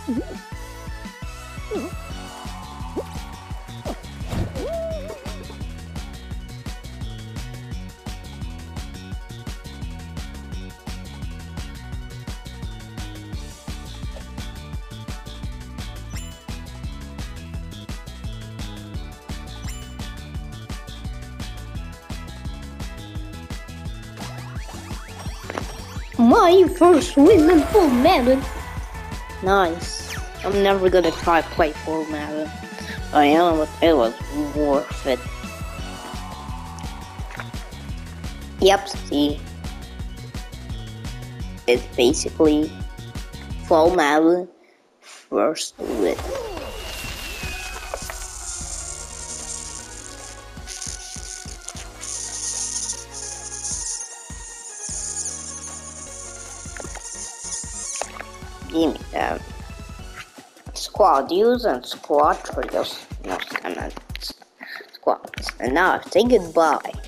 My first win in full melon. Nice. I'm never gonna try play full melon. I am, but it was worth it. Yep, see. It's basically full melon first win. Give me that. Squad use and squad trios. No, I'm not squads. And now say goodbye.